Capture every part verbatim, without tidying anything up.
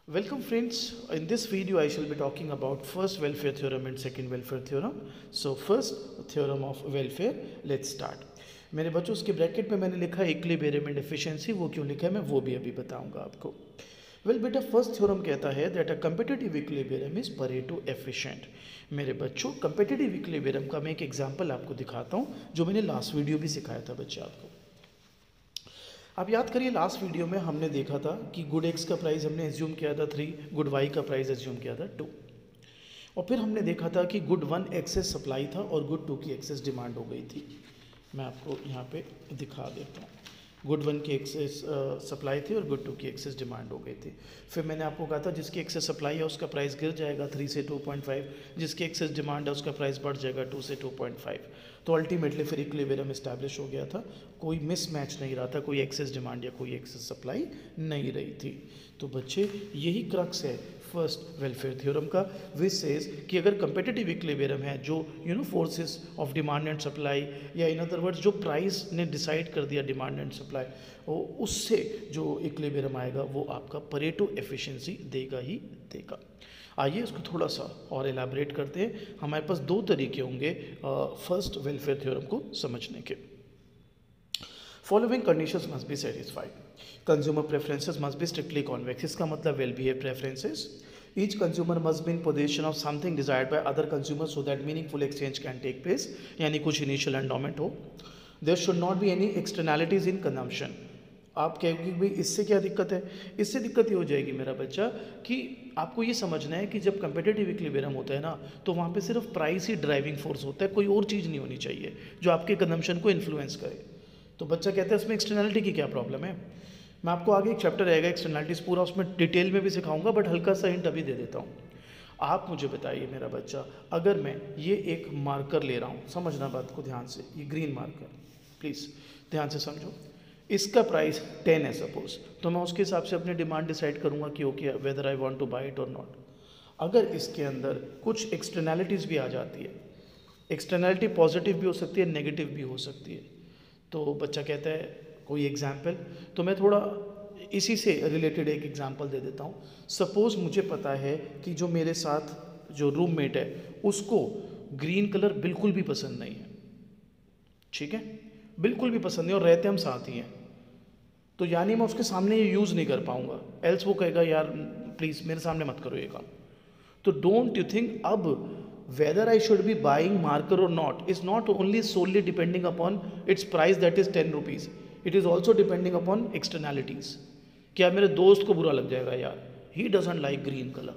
Welcome friends. In this video I shall be talking about first welfare theorem and second welfare theorem. So first theorem of welfare, let's start. मेरे बच्चों उसके bracket में मैंने लिखा है equilibrium and efficiency, वो क्यों लिखा है मैं वो भी अभी बताऊंगा आपको. वेल बेटा फर्स्ट थ्योरम कहता है that a competitive equilibrium is Pareto efficient. मेरे बच्चों कंपेटिटिव इक्विलिब्रियम का मैं एक एग्जांपल आपको दिखाता हूँ जो मैंने लास्ट वीडियो भी सिखाया था बच्चे आपको. आप याद करिए लास्ट वीडियो में हमने देखा था कि गुड एक्स का प्राइस हमने एज्यूम किया था थ्री, गुड वाई का प्राइस एज्यूम किया था टू, और फिर हमने देखा था कि गुड वन एक्सेस सप्लाई था और गुड टू की एक्सेस डिमांड हो गई थी. मैं आपको यहाँ पे दिखा देता हूँ. गुड वन की एक्सेस सप्लाई थी और गुड टू की एक्सेस डिमांड हो गई थी. फिर मैंने आपको कहा था जिसकी एक्सेस सप्लाई है उसका प्राइस गिर जाएगा थ्री से टू पॉइंट फाइव, जिसकी एक्सेस डिमांड है उसका प्राइस बढ़ जाएगा टू से टू पॉइंट फाइव. तो अल्टीमेटली फिर इक्विलिब्रियम एस्टैब्लिश हो गया था. कोई मिसमैच नहीं रहा था, कोई एक्सेस डिमांड या कोई एक्सेस सप्लाई नहीं रही थी. तो बच्चे यही क्रक्स है फर्स्ट वेलफेयर थ्योरम का, विच सेज कि अगर कंपेटिटिव इक्विलिब्रियम है जो you know forces of demand and supply, या इन अदर वर्ड्स जो प्राइस ने डिसाइड कर दिया डिमांड एंड सप्लाई, वो उससे जो इक्विलिब्रियम आएगा वो आपका परेटो एफिशिएंसी देगा ही देगा. आइए इसको थोड़ा सा और एलैबोरेट करते हैं. हमारे पास दो तरीके होंगे फर्स्ट वेलफेयर थ्योरम को समझने के. Following conditions must be satisfied. Consumer preferences must be strictly convex. इसका मतलब well behave preferences. Each consumer must be in position of something desired by other consumer so that meaningful exchange can take place, यानी कुछ initial endowment हो. There should not be any externalities in consumption. आप कहोगे भाई इससे क्या दिक्कत है? इससे दिक्कत ये हो जाएगी मेरा बच्चा कि आपको ये समझना है कि जब कंपेटिटिव इक्विलिब्रियम होता है ना तो वहाँ पे सिर्फ प्राइस ही ड्राइविंग फोर्स होता है, कोई और चीज़ नहीं होनी चाहिए जो आपके कंजम्पशन को इन्फ्लुएंस करे. तो बच्चा कहता है इसमें एक्सटर्नैलिटी की क्या प्रॉब्लम है. मैं आपको आगे एक चैप्टर रहेगा एक्सटर्नैलिटीज़, पूरा उसमें डिटेल में भी सिखाऊंगा, बट हल्का सा हिंट अभी दे देता हूँ. आप मुझे बताइए मेरा बच्चा, अगर मैं ये एक मार्कर ले रहा हूँ, समझना बात को ध्यान से, ये ग्रीन मार्कर प्लीज़ ध्यान से समझो, इसका प्राइस टेन है सपोज, तो मैं उसके हिसाब से अपनी डिमांड डिसाइड करूँगा कि okay whether I want to buy it और नॉट. अगर इसके अंदर कुछ एक्सटर्नैलिटीज़ भी आ जाती है, एक्सटर्नैलिटी पॉजिटिव भी हो सकती है नेगेटिव भी हो सकती है, तो बच्चा कहता है कोई एग्जाम्पल, तो मैं थोड़ा इसी से रिलेटेड एक एग्जाम्पल दे देता हूँ. सपोज़ मुझे पता है कि जो मेरे साथ जो रूममेट है उसको ग्रीन कलर बिल्कुल भी पसंद नहीं है, ठीक है, बिल्कुल भी पसंद नहीं, और रहते हम साथ ही हैं, तो यानी मैं उसके सामने ये यूज़ नहीं कर पाऊंगा, एल्स वो कहेगा यार प्लीज़ मेरे सामने मत करो ये काम. तो डोंट यू थिंक अब whether I should be buying marker और not is not only solely depending upon its price that is ten rupees, it is also depending upon externalities. क्या मेरे दोस्त को बुरा लग जाएगा यार, he doesn't like green colour,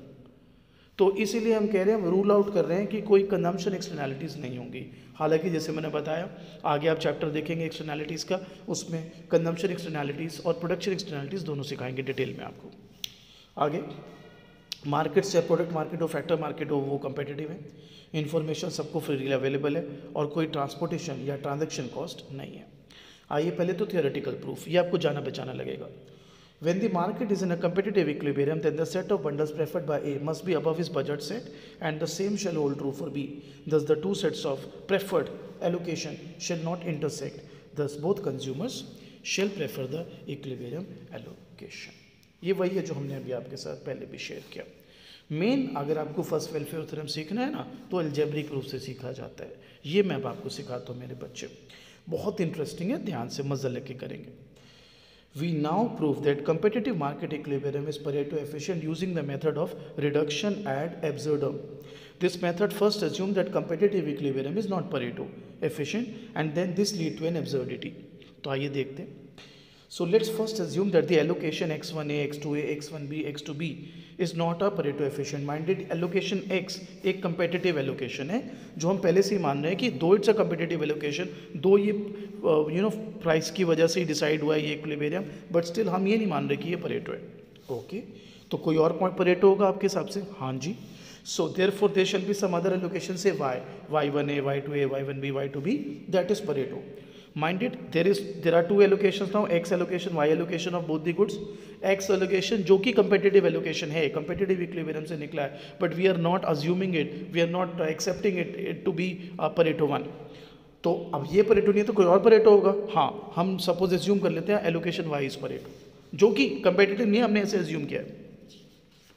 तो इसीलिए हम कह रहे हैं, हम रूल आउट कर रहे हैं कि कोई कंजम्पशन एक्सटर्नैलिटीज़ नहीं होंगी. हालांकि जैसे मैंने बताया आगे आप चैप्टर देखेंगे एक्सटर्नैलिटीज़ का, उसमें कंजम्पशन एक्सटर्नैलिटीज़ और प्रोडक्शन एक्सटर्नैलिटीज़ दोनों सिखाएंगे डिटेल में आपको. आगे मार्केट से प्रोडक्ट मार्केट हो फैक्टर मार्केट हो वो कंपेटिटिव है, इन्फॉर्मेशन सबको फ्रीली अवेलेबल है और कोई ट्रांसपोर्टेशन या ट्रांजैक्शन कॉस्ट नहीं है. आइए पहले तो थियोरेटिकल प्रूफ, ये आपको जाना पहचाना लगेगा. When the market is in a competitive equilibrium, then the set of bundles preferred by A must be above his budget set, and the same shall hold true for B. Thus, the two sets of preferred allocation shall not intersect. Thus, both consumers shall prefer the equilibrium allocation. ये वही है जो हमने अभी आपके साथ पहले भी शेयर किया. मेन अगर आपको फर्स्ट वेलफेयर थ्योरम सीखना है ना तो अलजेब्रिक प्रूफ से सीखा जाता है. ये मैं अब आपको सिखाता हूँ मेरे बच्चे, बहुत इंटरेस्टिंग है, ध्यान से मजा लेके करेंगे. We now prove that competitive market equilibrium is Pareto efficient using the method of reduction ad absurdum. This method first assumes that competitive equilibrium is not Pareto efficient, and then this lead to an absurdity. तो आइए देखते हैं. So let's first assume that the allocation x one a, x two a, x one b, x two b is not a Pareto efficient. Minded allocation x एक competitive allocation है जो हम पहले से ही मान रहे हैं कि दो इट्स अ competitive allocation, दो ये यू नो प्राइस की वजह से ही डिसाइड हुआ है ये इक्विलिब्रियम, बट स्टिल हम ये नहीं मान रहे कि ये परेटो है. Okay okay. तो कोई और पॉइंट परेटो होगा आपके हिसाब से? हाँ जी. So therefore there shall be some other allocation से y, Y one A, Y two A, Y one B, Y two B, that is Pareto. Minded there is there are two allocations now, x allocation, y allocation of both the goods. x allocation जो कि competitive allocation है, competitive equilibrium से निकला है, but we are not assuming it, we are not accepting it, it to be a Pareto one. तो अब ये Pareto नहीं है तो कोई और परेटो होगा. हाँ, हम सपोज एज्यूम कर लेते हैं एलोकेशन वाई इज परेटो, जो कि कंपेटिटिव नहीं है, हमने ऐसे एज्यूम किया है.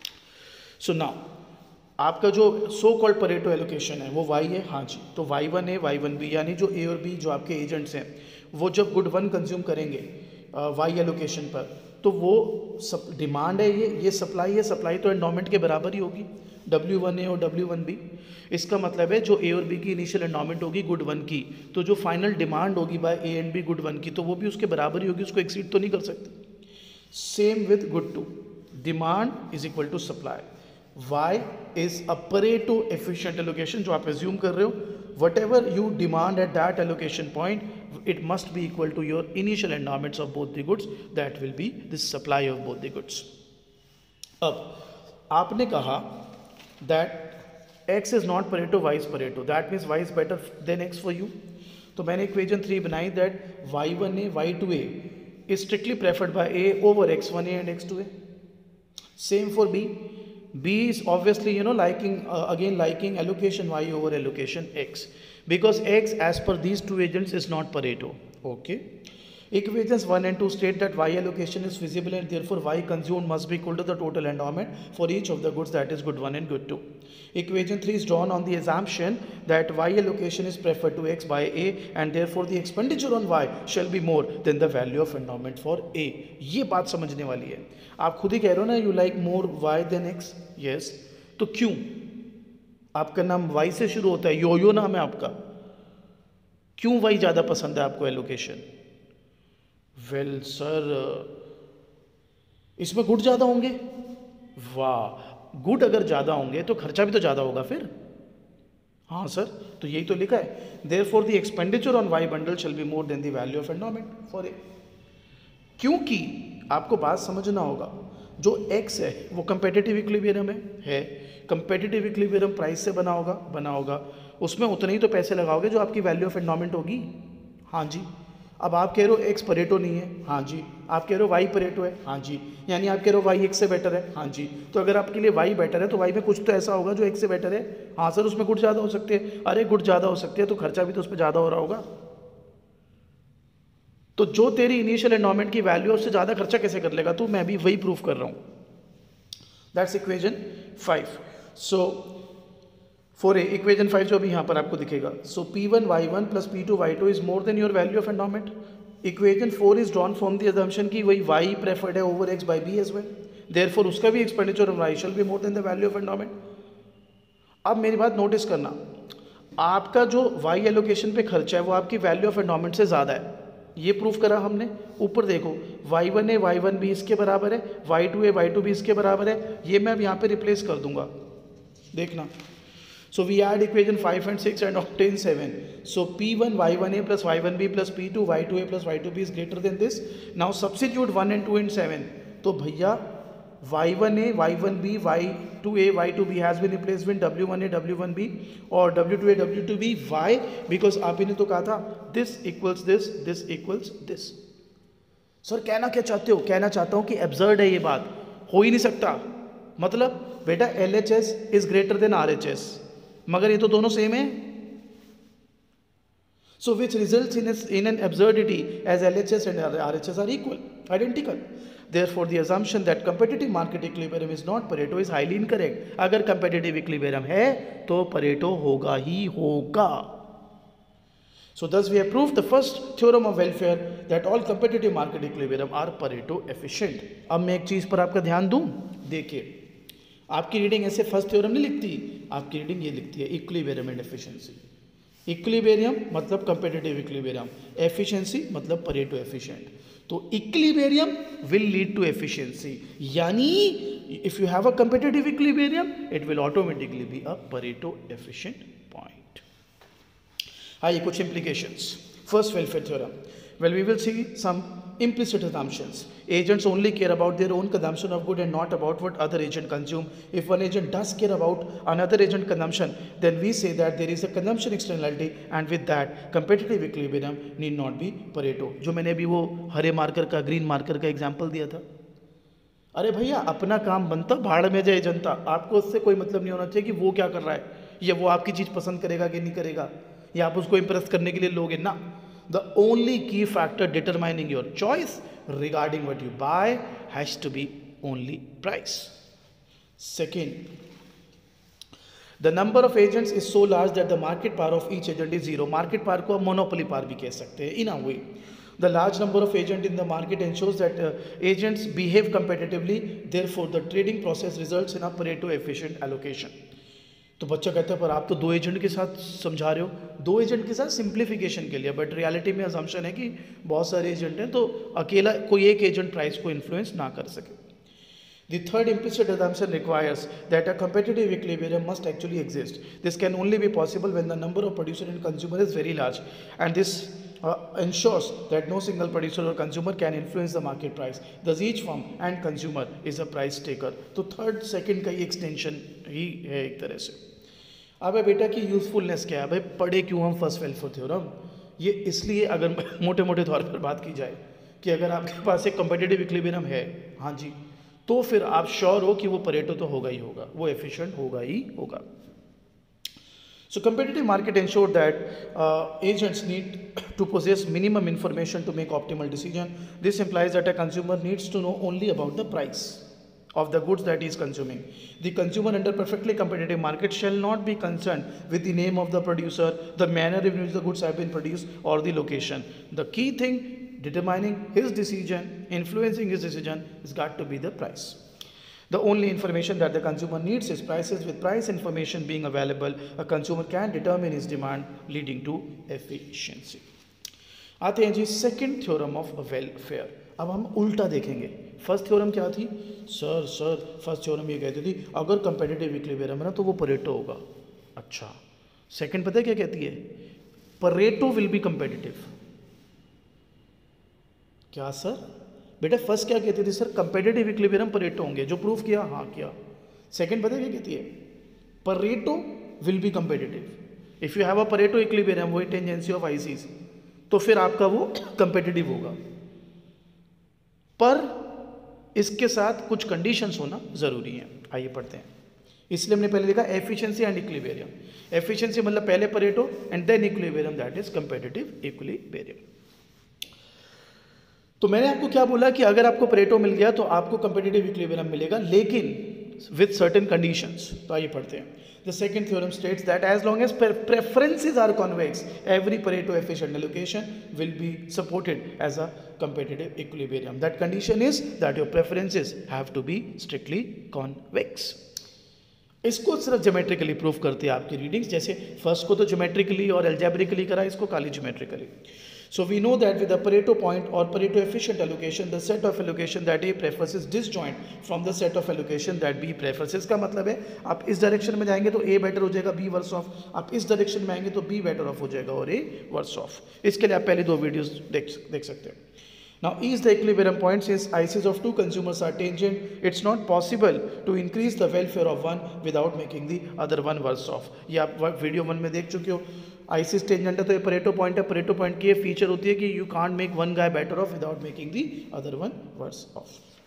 सो नाउ आपका जो सो कॉल्ड परेटो एलोकेशन है वो वाई है, हाँ जी। तो Y one A Y one B, यानी जो ए और बी जो आपके एजेंट्स हैं वो जब गुड वन कंज्यूम करेंगे वाई एलोकेशन पर, तो वो सब डिमांड है, ये ये सप्लाई है, सप्लाई तो एंडोमेंट के बराबर ही होगी, डब्ल्यू वन ए और डब्ल्यू वन बी। इसका मतलब है जो ए और बी की इनिशियल एंडोमेंट होगी गुड वन की, तो जो फाइनल डिमांड होगी by A and B good one की, तो वो भी उसके बराबर ही होगी, उसको एक्सीड तो नहीं कर सकते। Same with good two, demand is equal to supply. Y is a Pareto efficient allocation, जो आप assume कर रहे हो, whatever you demand at that allocation point, it must be equal to your initial endowments of both the goods, that will be the supply of both the goods. अब आपने कहा that X is not Pareto, Y is Pareto, that means Y is better than X for you. तो मैंने equation three बनाई that Y one A Y two A is strictly preferred by A over X one A and X two A. Same for B. B is obviously, you know, liking uh, again liking allocation Y over allocation X, because X as per these two agents is not Pareto. Okay. Equations one and two state that Y allocation is feasible and therefore Y consumed must be equal to the total endowment for each of the goods, that is good one and good two. Equation three is drawn on the assumption that Y allocation is preferred to X by A and therefore the expenditure on Y shall be more than the value of endowment for A. ये बात समझने वाली है। आप खुद ही कह रहे हो ना, you like more Y than X, yes, तो क्यों? आपका नाम Y से शुरू होता है, यो यो नाम है आपका, क्यों Y ज़्यादा पसंद है आपको एलोकेशन? वेल सर, इसमें गुड ज़्यादा होंगे। वाह, गुड अगर ज़्यादा होंगे तो खर्चा भी तो ज़्यादा होगा फिर। हाँ सर, तो यही तो लिखा है, therefore the expenditure on Y bundle shall be more than the value of endowment for A. क्योंकि आपको बात समझना होगा, जो एक्स है वो कंपेटिटिव इक्विलिब्रियम है, है कंपेटिटिव इक्विलिब्रियम प्राइस से बना होगा बना होगा उसमें उतने ही तो पैसे लगाओगे जो आपकी वैल्यू ऑफ एंडोमेंट होगी। हाँ जी। अब आप कह रहे हो एक्स परेटो नहीं है, हाँ जी। आप कह रहे हो वाई परेटो है, हाँ जी। यानी आप कह रहे हो वाई एक्स से बेटर है, हाँ जी। तो अगर आपके लिए वाई बेटर है तो वाई में कुछ तो ऐसा होगा जो एक्स से बेटर है। हाँ सर, उसमें गुड ज़्यादा हो सकते हैं। अरे गुड ज़्यादा हो सकते हैं तो खर्चा भी तो उस पर ज़्यादा हो रहा होगा। तो जो तेरी इनिशियल एंडोमेंट की वैल्यू है उससे ज़्यादा खर्चा कैसे कर लेगा तू? मैं भी वही प्रूफ कर रहा हूँ। That's equation five. So four A equation five जो अभी यहाँ पर आपको दिखेगा, so P one Y one plus P two Y two is more than your value of endowment. Equation four is drawn from the assumption की वही Y preferred है over X by B as well, therefore उसका भी expenditure on Y shall be more than the value of endowment. अब मेरी बात notice करना, आपका जो वाई एलोकेशन पे खर्चा है वो आपकी वैल्यू ऑफ एंडोमेंट से ज़्यादा है, ये प्रूफ करा हमने। ऊपर देखो, Y one A Y one B इसके बराबर है, Y two A Y two B इसके बराबर है, ये मैं अब यहाँ पे रिप्लेस कर दूंगा, देखना। So we add equation five and six and obtain seven. So P one Y one A plus Y one B plus P two Y two A plus Y two B is greater than this. Now substitute one and two and seven. तो भैया Y one A, Y one B, Y two A, Y two B has been replaced with W one A, W one B और W two A, W two B. Why? Because आप इन्हें तो कहा था this equals this, this equals this. Sir कहना क्या चाहते हो? कहना चाहता हूँ कि absurd है ये बात, हो ही नहीं सकता। मतलब बेटा L H S is greater than R H S, मगर ये तो दोनों सेम है। So which results in, a, in an absurdity as L H S and R H S are equal, identical. Therefore the assumption that competitive market equilibrium is not Pareto is highly incorrect. अगर competitive equilibrium है तो Pareto होगा ही होगा। So thus we have proved the first theorem of welfare that all competitive market equilibrium are Pareto efficient. अब मैं एक चीज़ पर आपका ध्यान दूं, देखिए आपकी रीडिंग ऐसे फर्स्ट थ्योरम नहीं लिखती, आपकी रीडिंग ये लिखती है इक्विलिब्रियम एंड एफिशिएंसी। इक्विलिब्रियम मतलब कंपेटिटिव इक्विलिब्रियम, एफिशिएंसी मतलब परेटो एफिशिएंट। तो equilibrium will lead to efficiency, यानी if you have a competitive equilibrium it will automatically be a Pareto efficient point. आइए कुछ implications. First welfare theorem. Well, we will see some implicit assumptions. Agents only care about their own consumption of good and not about what other agent consume. If one agent does care about another agent consumption, then we say that there is a consumption externality and with that competitive equilibrium need not be Pareto. जो मैंने अभी वो हरे marker का green marker का example दिया था। अरे भैया अपना काम बनता, भाड़ में जाए जनता, आपको उससे कोई मतलब नहीं होना चाहिए कि वो क्या कर रहा है, या वो आपकी चीज़ पसंद करेगा कि नहीं करेगा, या आप उसको इम्प्रेस करने के लिए लोगे ना। The only key factor determining your choice regarding what you buy has to be only price. Second, the number of agents is so large that the market power of each agent is zero. Market power को monopoly power भी कह सकते हैं in a way. The large number of agents in the market ensures that uh, agents behave competitively. Therefore, the trading process results in a Pareto efficient allocation. तो बच्चा कहता है पर आप तो दो एजेंट के साथ समझा रहे हो, दो एजेंट के साथ सिंप्लीफिकेशन के लिए, बट रियलिटी में अजम्पशन है कि बहुत सारे एजेंट हैं तो अकेला कोई एक एजेंट प्राइस को इन्फ्लुएंस ना कर सके. The third implicit assumption requires that a competitive equilibrium must actually exist. This can only be possible when the number of producer and consumer is very large, and this uh, ensures that no single producer or consumer can influence the market price. Thus, each firm and consumer is a price taker. तो third second का ही extension ही है एक तरह से. अब बेटा की usefulness क्या है, भाई पढ़े क्यों हम फर्स्ट वेलफेयर थ्योरम? ये इसलिए अगर मोटे मोटे तौर पर बात की जाए कि अगर आपके पास एक कम्पिटिटिव इक्विलिब्रियम है, हाँ जी, तो फिर आप श्योर हो कि वो परेटो तो होगा ही होगा, वो एफिशिएंट होगा ही होगा. सो competitive market ensure that uh, agents need to possess minimum information to make optimal decision. This implies that a consumer needs to know only about the price of the goods that he is consuming. The consumer under perfectly competitive market shall not be concerned with the name of the producer, the manner in which the goods have been produced, or the location. The key thing determining his decision, influencing his decision, has got to be the price. The only information that the consumer needs is prices. With price information being available, a consumer can determine his demand, leading to efficiency. आते हैं जी second theorem of welfare. अब हम उल्टा देखेंगे. First theorem क्या थी? Sir sir first theorem ये कहती थी अगर कंपेटिटिव इक्विलिब्रियम है ना तो वो परेटो होगा. अच्छा, सेकंड पता है क्या कहती है? Pareto will be competitive. क्या सर? बेटा फर्स्ट क्या कहती थी? सर कंपेटिटिव इक्विलिब्रियम परेटो होंगे. जो प्रूफ किया, हाँ किया. सेकंड पता है क्या कहती है? Pareto will be competitive. If you have a Pareto equilibrium, वही टेंजेंसी ऑफ आईसीज, तो फिर आपका वो कंपेटिटिव होगा. पर इसके साथ कुछ कंडीशंस होना जरूरी है. आइए पढ़ते हैं. इसलिए हमने पहले लिखा एफिशिएंसी एंड इक्विलिब्रियम. एफिशिएंसी मतलब पहले Pareto and then equilibrium, that is competitive equilibrium. तो मैंने आपको क्या बोला कि अगर आपको परेटो मिल गया तो आपको कंपेटिटिव इक्विलिब्रियम मिलेगा, लेकिन विद सर्टेन कंडीशंस. तो आइए पढ़ते हैं. The second theorem states that as long as preferences are convex, every Pareto efficient allocation will be supported as a competitive equilibrium. That condition is that your preferences have to be strictly convex. इसको सिर्फ geometrically proof करती है आपकी readings. जैसे first को तो geometrically और algebraically करा, इसको खाली geometrically. So we know that with the Pareto point or Pareto efficient allocation, the set of allocation that A prefers is disjoint from the set of allocation that B prefers. इसका मतलब है आप इस direction में जाएंगे तो A better हो जाएगा, B वर्स ऑफ. आप इस डायरेक्शन में आएंगे तो B बेटर ऑफ हो जाएगा और A वर्स ऑफ. इसके लिए आप पहले दो वीडियोस देख देख सकते हैं. Now E is the equilibrium point. Since I Cs of two consumers are tangent, it's not possible to increase the welfare of one without making the other one worse off. ये आप video one में देख चुके हो. ISIS tangent है तो ये Pareto point है. परेटो पॉइंट की ये फीचर होती है कि you can't make one guy better off without making the other one worse off.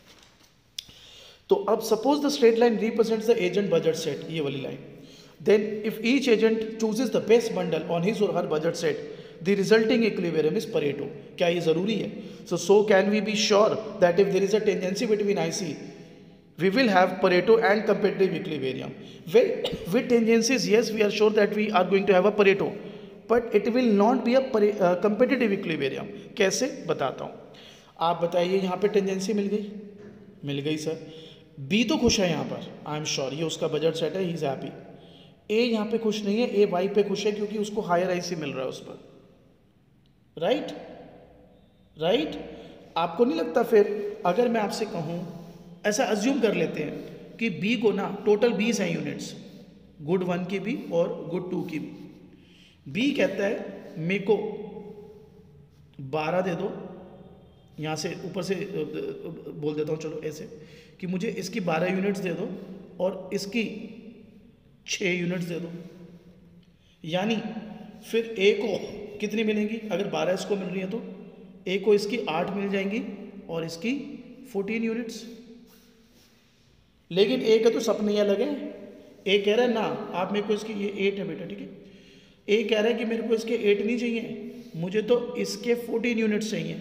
तो अब suppose the straight line represents the agent budget set, ये वाली line. Then if each agent chooses the best bundle on his or her budget set, the resulting equilibrium is Pareto. क्या ये जरूरी है? So so can we be sure that if there is a tangency between I C, we will have Pareto and competitive equilibrium? Well, with tangencies, yes, we are sure that we are going to have a Pareto, but it will not be a uh, competitive equilibrium. कैसे? बताता हूँ. आप बताइए, यहाँ पे tangency मिल गई, मिल गई sir. B तो खुश है यहाँ पर, आई एम श्योर, ये उसका बजट सेट है, ही इज हैप्पी. ए यहाँ पे खुश नहीं है, ए वाई पे खुश है क्योंकि उसको हायर आई सी मिल रहा है उस पर. राइट राइट आपको नहीं लगता? फिर अगर मैं आपसे कहूँ, ऐसा अज्यूम कर लेते हैं कि बी को ना टोटल बीस हैं यूनिट्स, गुड वन की भी और गुड टू की भी. बी कहता है मेरे को बारह दे दो, यहाँ से ऊपर से बोल देता हूँ, चलो ऐसे कि मुझे इसकी बारह यूनिट्स दे दो और इसकी छः यूनिट्स दे दो. यानी फिर ए को कितनी मिलेंगी? अगर बारह इसको मिल रही है तो ए को इसकी आठ मिल जाएंगी और इसकी फोर्टीन यूनिट्स. लेकिन ए का तो सपने ही अलग है. ए कह रहा है ना आप मेरे को इसकी, ये एट है बेटा, ठीक है. ए कह रहा है कि मेरे को इसके एट नहीं चाहिए, मुझे तो इसके फोर्टीन यूनिट्स चाहिए.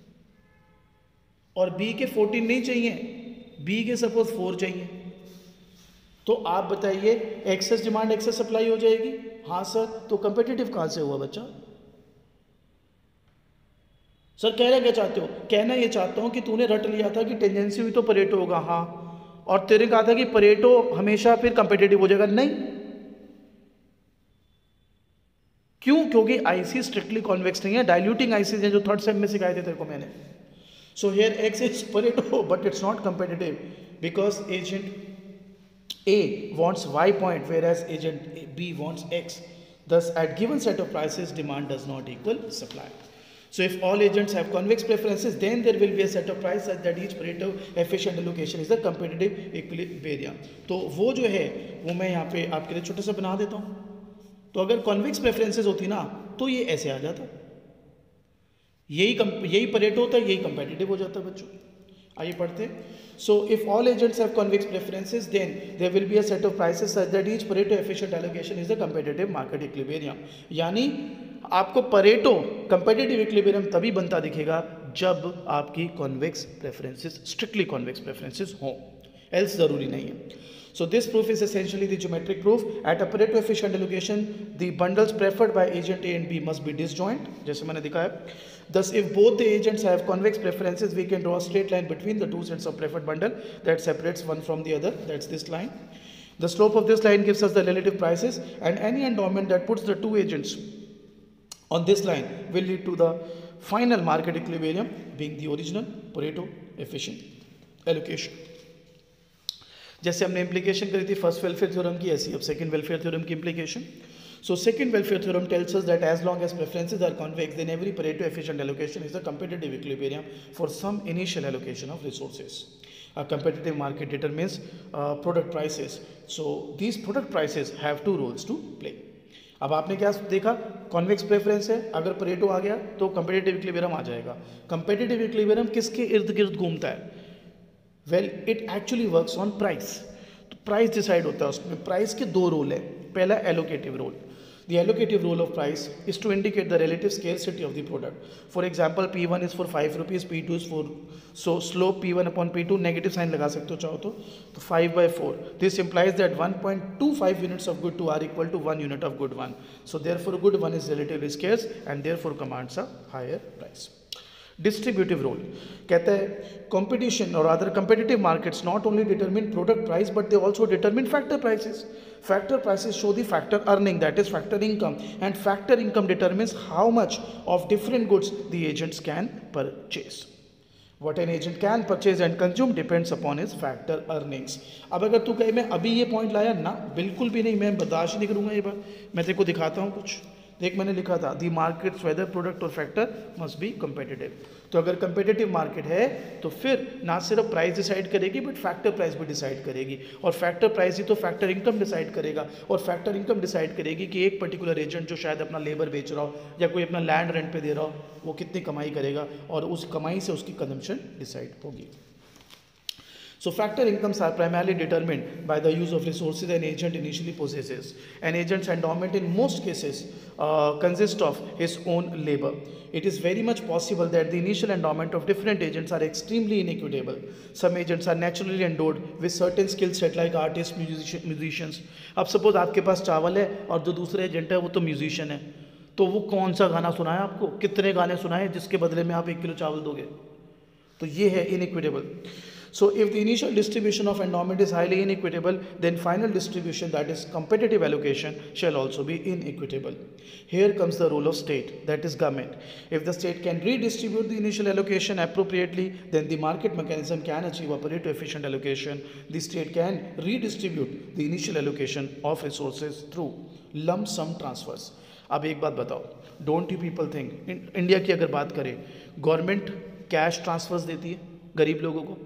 और बी के फोर्टीन नहीं चाहिए, बी के सपोज फोर चाहिए. तो आप बताइए एक्सेस डिमांड एक्सेस सप्लाई हो जाएगी? हाँ सर। तो कंपेटिटिव कहाँ से हुआ बच्चा? सर कहना क्या चाहते हो? कहना ये चाहता हूँ कि तूने रट लिया था कि टेंडेंसी हुई तो परेटो होगा, हाँ, और तेरे कहा था कि परेटो हमेशा फिर कंपेटिटिव हो जाएगा। नहीं, क्यों? क्योंकि आईसी स्ट्रिक्टली कॉन्वेक्स नहीं है, डाइल्यूटिंग आईसी है, जो थर्ड सेम में सिखाए थे तेरे को मैंने। So here X is Pareto but it's not competitive because agent A wants Y point whereas agent B wants X. Thus, at given set of prices, demand does not equal supply. So, if all agents have convex preferences, then there will be a set of price such that each Pareto efficient allocation is the competitive equilibrium. तो वो जो है वो मैं यहाँ पे आपके लिए छोटा सा बना देता हूँ। तो अगर convex preferences होती ना तो ये ऐसे आ जाता, यही यही Pareto होता, यही competitive हो जाता बच्चों। आइए पढ़ते हैं। So if all agents have convex preferences, then there will be a set of prices such that each Pareto efficient allocation is the competitive market equilibrium. यानी आपको Pareto competitive equilibrium तभी बनता दिखेगा जब आपकी convex preferences strictly convex preferences हों, else ज़रूरी नहीं है। So this proof is essentially the geometric proof. At a Pareto efficient allocation, the bundles preferred by agent A and B must be disjoint, जैसे मैंने दिखाया। Thus, if both the agents have convex preferences, we can draw a straight line between the two sets of preferred bundle that separates one from the other. That's this line. The slope of this line gives us the relative prices, and any endowment that puts the two agents on this line will lead to the final market equilibrium being the original Pareto efficient allocation. जैसे हमने implication करी थी first welfare theorem की, ऐसी अब second welfare theorem की implication. So second welfare theorem tells us that as long as preferences are convex, then every Pareto efficient allocation is a competitive equilibrium for some initial allocation of resources. A competitive market determines uh, product prices. So these product prices have two roles to play. अब आपने क्या देखा? Convex preference है, अगर Pareto आ गया तो competitive equilibrium आ जाएगा। Competitive equilibrium किसके इर्द गिर्द घूमता है? Well, it actually works on price. तो प्राइस डिसाइड होता है उसमें। प्राइस के दो रोल है। पहला allocative role. The allocative role of price is to indicate the relative scarcity of the product. For example, P one is for five rupees, P two is for, so slope P one upon P two negative sign लगा सकते हो चाहो तो, तो five by four. This implies that one point two five units of good two are equal to one unit of good one. So therefore, good one is relatively scarce and therefore commands a higher price. Distributive role कहता है competition or other competitive markets not only determine product price but they also determine factor prices. Factor prices show the factor earning, that is factor income, and factor income determines how much of different goods the agents can purchase. What an agent can purchase and consume depends upon his factor earnings. अब अगर तू कहे मैं अभी ये point लाया ना, बिल्कुल भी नहीं, मैं बर्दाश्त नहीं करूँगा ये बात। मैं तेरे को दिखाता हूँ कुछ। देख मैंने लिखा था the markets whether product or factor must be competitive. तो अगर कंपेटिटिव मार्केट है तो फिर ना सिर्फ प्राइस डिसाइड करेगी बट फैक्टर प्राइस भी डिसाइड करेगी, और फैक्टर प्राइस ही तो फैक्टर इनकम डिसाइड करेगा, और फैक्टर इनकम डिसाइड करेगी कि एक पर्टिकुलर एजेंट जो शायद अपना लेबर बेच रहा हो या कोई अपना लैंड रेंट पे दे रहा हो वो कितनी कमाई करेगा, और उस कमाई से उसकी कंजम्पशन डिसाइड होगी। So factor incomes are primarily determined by the use of resources an agent initially possesses. An agent's endowment in most cases uh, consists of his own labor. It is very much possible that the initial endowment of different agents are extremely inequitable. Some agents are naturally endowed with certain skill set like artists, musician, musicians. अब suppose आपके पास चावल है और जो दूसरे agent है वो तो म्यूजिशियन है, तो वो कौन सा गाना सुनाए आपको, कितने गाने सुनाए जिसके बदले में आप एक किलो चावल दोगे? तो ये है inequitable. So if the initial distribution of endowment is highly inequitable, then final distribution, that is competitive allocation, shall also be inequitable. Here comes the role of state, that is government. If the state can redistribute the initial allocation appropriately, then the market mechanism can achieve a Pareto efficient allocation. The state can redistribute the initial allocation of resources through lump sum transfers. अब एक बात बताओ, don't you people think, India की अगर बात करें, government cash transverse देती है गरीब लोगों को,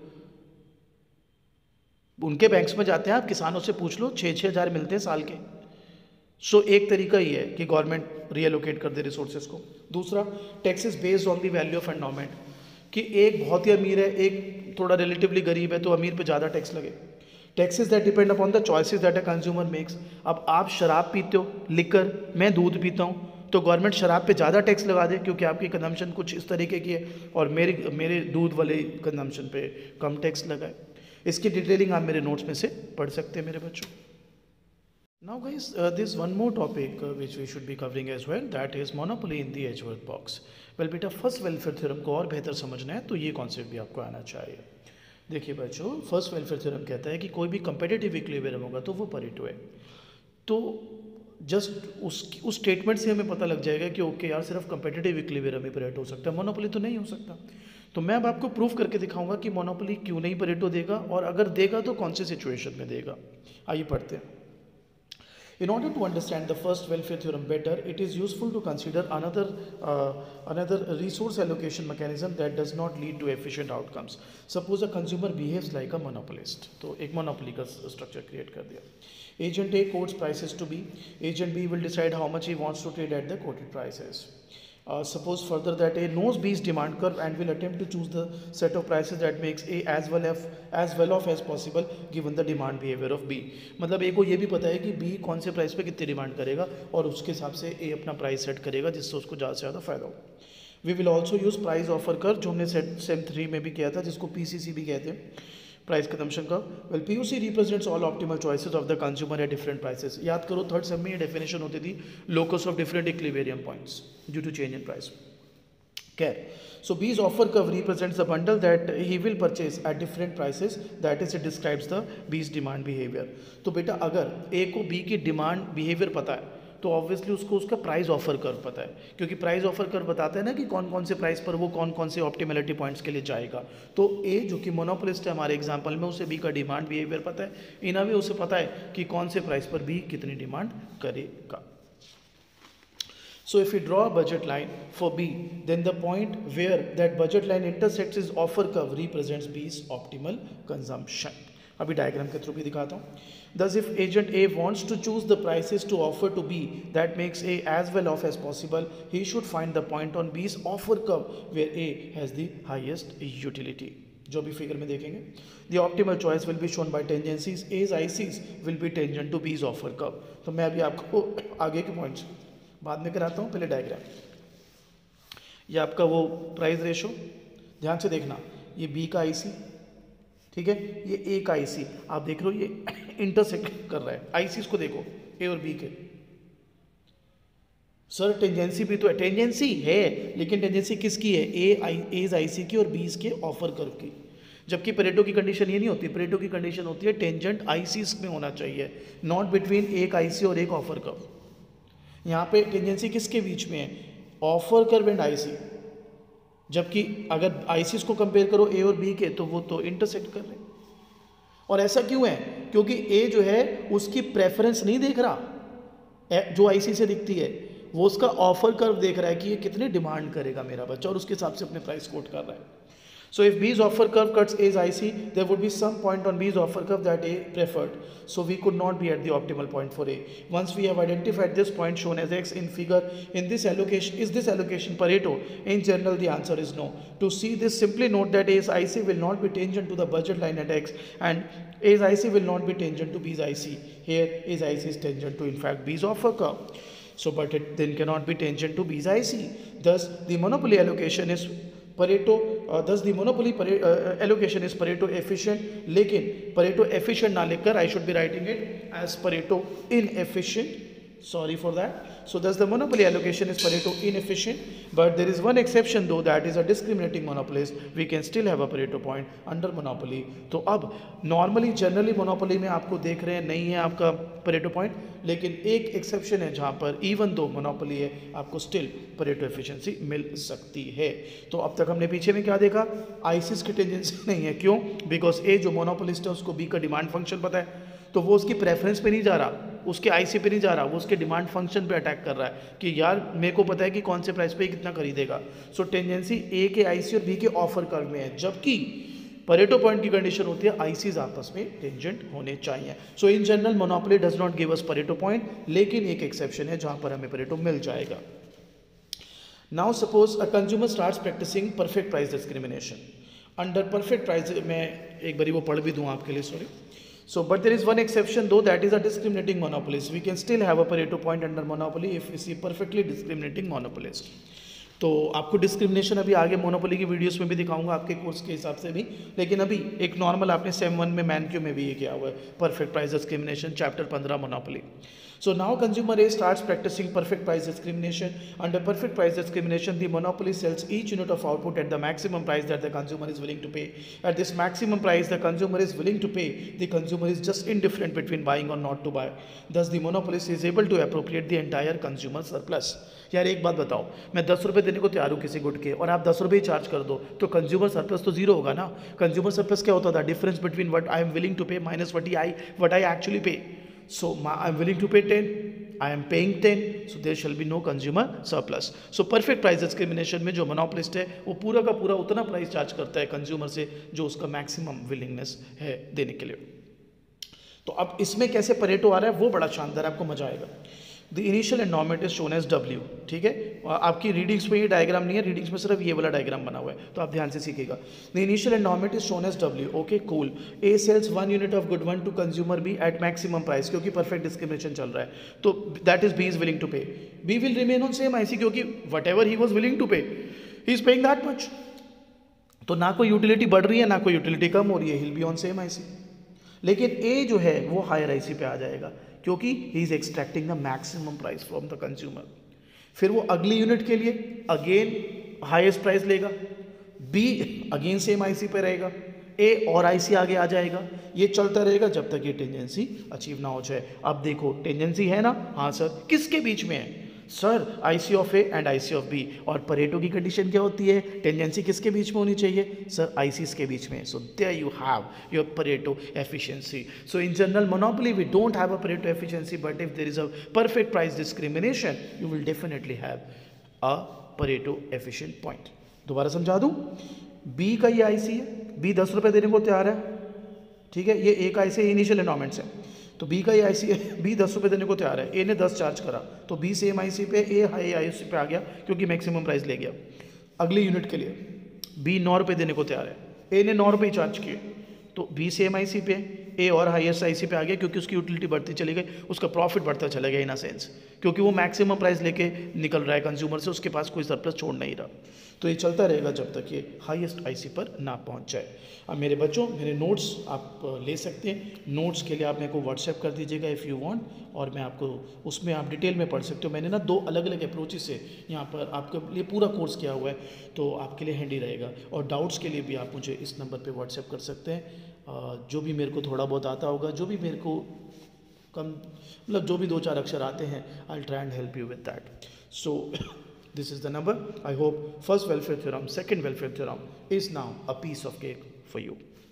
उनके बैंक्स में जाते हैं, आप किसानों से पूछ लो, छः छः हज़ार मिलते हैं साल के। सो so, एक तरीका ही है कि गवर्नमेंट रीएलोकेट कर दे रिसोर्सेज को। दूसरा, taxes based on the value of endowment, कि एक बहुत ही अमीर है, एक थोड़ा रिलेटिवली गरीब है, तो अमीर पे ज़्यादा टैक्स लगे। Taxes that depend upon the choices that a consumer makes. अब आप शराब पीते हो, लिकर, मैं दूध पीता हूँ, तो गवर्नमेंट शराब पे ज़्यादा टैक्स लगा दे क्योंकि आपकी कंजम्पशन कुछ इस तरीके की है, और मेरी मेरे दूध वाले कंजम्पशन पे कम टैक्स लगाए। इसकी डिटेलिंग आप मेरे नोट्स में से पढ़ सकते हैं मेरे बच्चों। Now guys, uh, there's one more topic uh, which we should be covering as well, that is monopoly in the Edgeworth box. Well बेटा, फर्स्ट वेलफेयर थ्योरम को और बेहतर समझना है तो ये कॉन्सेप्ट भी आपको आना चाहिए। देखिए बच्चों, फर्स्ट वेलफेयर थ्योरम कहता है कि कोई भी कंपेटिटिव इक्विलिब्रियम होगा तो वो परेटो है। तो जस्ट उस उस स्टेटमेंट से हमें पता लग जाएगा कि ओके यार, सिर्फ कंपेटिटिव इक्विलिब्रियम ही परेटो हो सकता है, मोनोपोली तो नहीं हो सकता। तो मैं अब आपको प्रूफ करके दिखाऊंगा कि मोनोपोली क्यों नहीं परेटो देगा, और अगर देगा तो कौन से सिचुएशन में देगा। आइए पढ़ते हैं। In order to understand the first welfare theorem better, it is useful to consider another uh, another resource allocation mechanism that does not lead to efficient outcomes. Suppose a consumer behaves like a monopolist. तो एक monopoly का structure create कर दिया। Agent A quotes prices to B. Agent B will decide how much he wants to trade at the quoted prices. Uh, suppose further that A knows B's demand curve and will attempt to choose the set of prices that makes A as well as as well off as possible given the demand behavior of B. मतलब A को ये भी पता है कि B कौन से price पे कितनी डिमांड करेगा और उसके हिसाब से A अपना प्राइस सेट करेगा जिससे उसको ज़्यादा से ज़्यादा फायदा हो। We will also use price offer curve, जो हमने सेट सेम थ्री में भी किया था, जिसको पी सी सी भी कहते हैं, प्राइस कंजम्पशन का। Well P U C represents all optimal choices of the consumer at different prices. याद करो थर्ड सेम में ये डेफिनेशन होती थी, locus of different equilibrium points due to change in price. Care. So B's offer curve represents the bundle that he will purchase at different prices. That is, it describes the B's demand behavior. तो बेटा अगर A को B की demand behaviour पता है तो obviously उसको उसका प्राइस ऑफर कर्व पता है, क्योंकि प्राइस ऑफर कर्व बताता है ना कि कौन कौन से प्राइस पर वो कौन कौन से ऑप्टिमलिटी पॉइंट्स के लिए जाएगा। तो A जो कि मोनोपोलिस्ट है हमारे एग्जांपल में, उसे B का डिमांड बिहेवियर पता है, इन अ वे उसे पता है कि कौन से प्राइस पर B कितनी डिमांड करेगा। So if we draw a budget line for B, then the point where that budget line intersects is offer curve represents B's optimal consumption. अभी डायग्राम के थ्रू भी दिखाता हूँ। Thus, if agent A wants to choose the prices to offer to B that makes A as well off as possible, he should find the point on B's offer curve where A has the highest utility. जो भी figure में देखेंगे, the optimal choice will be shown by tangencies. A's I C's will be tangent to B's offer curve. तो मैं अभी आपको आगे के पॉइंट्स बाद में कराता हूँ, पहले डायग्राम। ये आपका वो प्राइस रेशो, ध्यान से देखना, ये बी का आईसी, ठीक है, ये ए का आईसी, आप देख रहे हो ये इंटरसेक्ट कर रहा है। आईसी को देखो, ए और बी के। सर टेंजेंसी भी तो है, टेंजेंसी है लेकिन टेंजेंसी किसकी है? ए आई एज आईसी की और बीज के ऑफर कर्व की। जबकि परेटो की कंडीशन ये नहीं होती, परेटो की कंडीशन होती है टेंजेंट आईसी में होना चाहिए, नॉट बिटवीन एक आईसी और एक ऑफर कर्व। यहाँ पे टेंजेंसी किसके बीच में है? Offer curve and IC. जबकि अगर आईसीस को कंपेयर करो ए और बी के, तो वो तो इंटरसेक्ट कर रहे हैं। और ऐसा क्यों है? क्योंकि ए जो है उसकी प्रेफरेंस नहीं देख रहा जो आईसी से दिखती है, वो उसका ऑफर कर्व देख रहा है कि ये कितनी डिमांड करेगा मेरा बच्चा, और उसके हिसाब से अपने प्राइस कोट कर रहा है। So if B's offer curve cuts A's I C, there would be some point on B's offer curve that A preferred. So we could not be at the optimal point for A. Once we have identified this point shown as X in figure, in this allocation, is this allocation Pareto? In general, the answer is no. To see this, simply note that A's I C will not be tangent to the budget line at X, and A's I C will not be tangent to B's I C. Here, A's I C is tangent to, in fact, B's offer curve. So, but it then cannot be tangent to B's I C. Thus, the monopoly allocation is Pareto, uh, thus the monopoly Pare, uh, allocation is Pareto efficient, लेकिन Pareto efficient ना लिखकर I should be writing it as Pareto inefficient. Sorry for that. So thus the monopoly allocation is Pareto inefficient, but there is one exception though, that is a discriminating monopolist. We can still have a Pareto point under monopoly. तो अब normally generally monopoly में आपको देख रहे हैं नहीं है आपका Pareto point, लेकिन एक एक्सेप्शन है जहाँ पर इवन दो मोनोपोली है आपको स्टिल परेटो एफिशिएंसी मिल सकती है। तो अब तक हमने पीछे में क्या देखा? आईसीस की टेंडेंसी नहीं है। क्यों? बिकॉज ए जो मोनोपोलिस्ट है उसको बी का डिमांड फंक्शन पता है, तो वो उसकी प्रेफरेंस पे नहीं जा रहा, उसके आईसी पे नहीं जा रहा, वो उसके डिमांड फंक्शन पे अटैक कर रहा है कि यार मेरे को पता है कि कौन से प्राइस पे कितना खरीदेगा। सो टेंडेंसी ए के आईसी और बी के ऑफर कर्व में है, जबकि परेटो पॉइंट की कंडीशन होती है आईसीज आपस में टेंजेंट होने चाहिए। So in general monopoly does not give us Pareto point, लेकिन एक एक्सेप्शन है जहां पर हमें परेटो मिल जाएगा। Now suppose a consumer starts practicing perfect price discrimination. Under perfect price, मैं एक बारी वो पढ़ भी दूं आपके लिए, sorry. So, but there is one exception though, that is a discriminating monopolist. We can still have a Pareto point under monopoly if we see perfectly discriminating monopolist. तो आपको डिस्क्रिमिनेशन अभी आगे मोनोपोली की वीडियोस में भी दिखाऊंगा आपके course के हिसाब से भी, लेकिन अभी एक नॉर्मल आपने सेम वन में मैन क्यू में भी ये किया हुआ है, परफेक्ट प्राइस डिस्क्रिमिनेशन चैप्टर पंद्रह monopoly. So now consumer A starts practicing perfect price discrimination. Under perfect price discrimination, the monopoly sells each unit of output at the maximum price that the consumer is willing to pay. At this maximum price the consumer is willing to pay, the consumer is just indifferent between buying or not to buy. Thus the monopolist is able to appropriate the entire consumer surplus. यार एक बात बताओ, मैं दस रुपये देने को तैयार हूँ किसी गुड के और आप दस रुपये ही चार्ज कर दो, तो कंज्यूमर सरप्लस तो जीरो होगा ना. कंज्यूमर सरप्लस क्या होता था? Difference between what I am willing to pay minus what I what I actually pay. So I am willing to pay ten, I am paying ten, so there shall be no consumer surplus. So perfect price discrimination में जो monopolist है वो पूरा का पूरा उतना price charge करता है कंज्यूमर से जो उसका मैक्सिमम विलिंगनेस है देने के लिए. तो अब इसमें कैसे परेटो आ रहा है वो बड़ा शानदार, आपको मजा आएगा. The initial endowment is shown as W. ठीक है, आपकी रीडिंग्स में ये डायग्राम नहीं है, रीडिंग्स में सिर्फ ये वाला डायग्राम बना हुआ है, तो आप ध्यान से सीखिएगा. The initial endowment is shown as W. Okay cool. A sells one unit of good one to consumer B at maximum price, क्योंकि परफेक्ट डिस्क्रिमिनेशन चल रहा है, तो that is B is willing to pay. B will remain on same IC, क्योंकि whatever he was willing to pay he is paying that much. तो ना कोई utility बढ़ रही है ना कोई यूटिलिटी कम हो रही है, he will be on same IC. लेकिन ए जो है वो हायर आईसी पे आ जाएगा क्योंकि he is extracting the maximum price from the consumer. फिर वो अगली यूनिट के लिए अगेन हाईएस्ट प्राइस लेगा, बी अगेन सेम आईसी पे रहेगा, ए और आईसी आगे आ जाएगा. ये चलता रहेगा जब तक ये टेंजेंसी अचीव ना हो जाए. अब देखो टेंजेंसी है ना, हाँ सर, किसके बीच में है? Sir IC of A and IC of B. और परेटो की कंडीशन क्या होती है? टेंजेंसी किसके बीच में होनी चाहिए? सर आईसीस के बीच में. So there you have your Pareto efficiency. So in general monopoly we don't have a Pareto efficiency, but if there is a perfect price discrimination you will definitely have a Pareto efficient point. दोबारा समझा दूं, B का ये IC है, B दस रुपये देने को तैयार है. ठीक है, ये एक आईसी इनिशियल एंडोमेंट्स है, तो बी का ये आईसी है, बी दस रुपये देने को तैयार है, ए ने दस चार्ज करा, तो बी सेम आईसी पे, ए हाई आईसी पे आ गया क्योंकि मैक्सिमम प्राइस ले गया. अगली यूनिट के लिए बी नौ रुपये देने को तैयार है, ए ने नौ रुपये चार्ज किए, तो बी सेम आईसी पे, ए और हाईएस्ट आईसी पे आ गया क्योंकि उसकी यूटिलिटी बढ़ती चली गई, उसका प्रॉफिट बढ़ता चला गया इन अ सेंस, क्योंकि वो मैक्सिमम प्राइस लेके निकल रहा है कंज्यूमर से, उसके पास कोई सरप्लस छोड़ नहीं रहा. तो ये चलता रहेगा जब तक ये हाईएस्ट आईसी पर ना पहुंच जाए. अब मेरे बच्चों, मेरे नोट्स आप ले सकते हैं. नोट्स के लिए आप मेरे को व्हाट्सएप कर दीजिएगा इफ़ यू वांट, और मैं आपको उसमें आप डिटेल में पढ़ सकते हो. मैंने ना दो अलग अलग अप्रोचेस से यहाँ पर आपके लिए पूरा कोर्स किया हुआ है, तो आपके लिए हैंडी रहेगा. और डाउट्स के लिए भी आप मुझे इस नंबर पर व्हाट्सएप कर सकते हैं. जो भी मेरे को थोड़ा बहुत आता होगा, जो भी मेरे को कम मतलब जो भी दो चार अक्षर आते हैं, I will try and help you with that. So this is the number. I hope first welfare theorem, second welfare theorem is now a piece of cake for you.